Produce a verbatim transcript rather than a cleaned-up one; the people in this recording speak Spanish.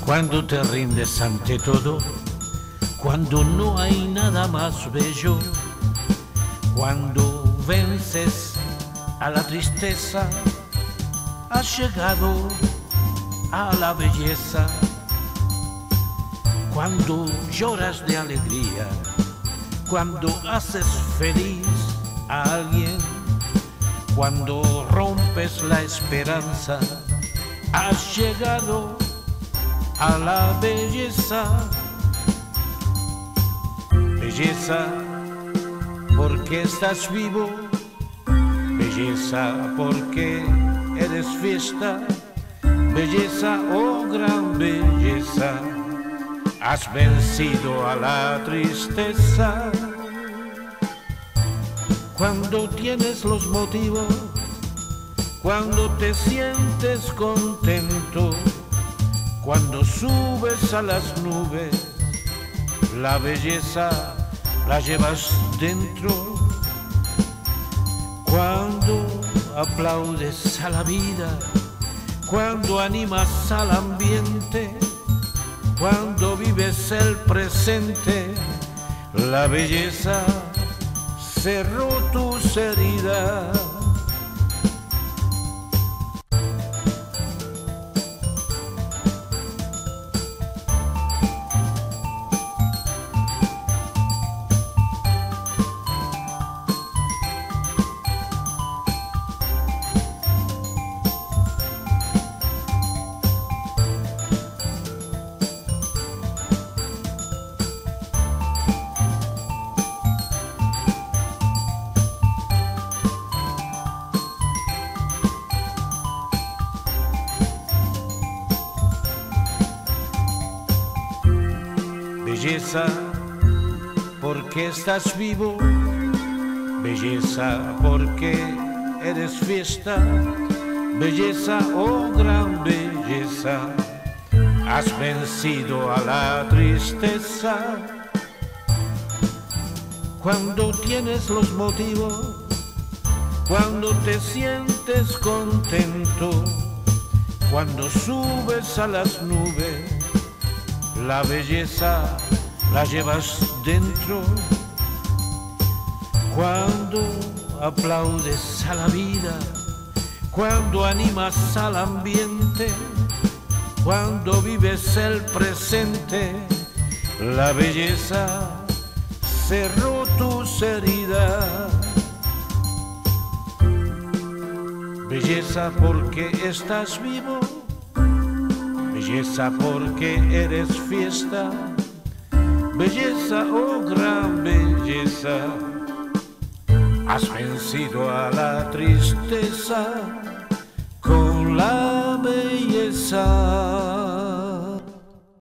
Cuando te rindes ante todo, cuando no hay nada más bello, cuando vences a la tristeza, has llegado a la belleza. Cuando lloras de alegría, cuando haces feliz a alguien, cuando rompes la esperanza, has llegado a la belleza. Belleza porque estás vivo, belleza porque eres fiesta, belleza, oh gran belleza, has vencido a la tristeza. Cuando tienes los motivos, cuando te sientes contento, cuando subes a las nubes, la belleza la llevas dentro. Cuando aplaudes a la vida, cuando animas al ambiente, cuando vives el presente, la belleza cerró tus heridas. Belleza porque estás vivo, belleza porque eres fiesta, belleza, oh gran belleza, has vencido a la tristeza. Cuando tienes los motivos, cuando te sientes contento, cuando subes a las nubes, la belleza la llevas dentro. Cuando aplaudes a la vida, cuando animas al ambiente, cuando vives el presente, la belleza cerró tus heridas. Belleza porque estás vivo, belleza porque eres fiesta, belleza, oh gran belleza, has vencido a la tristeza con la belleza.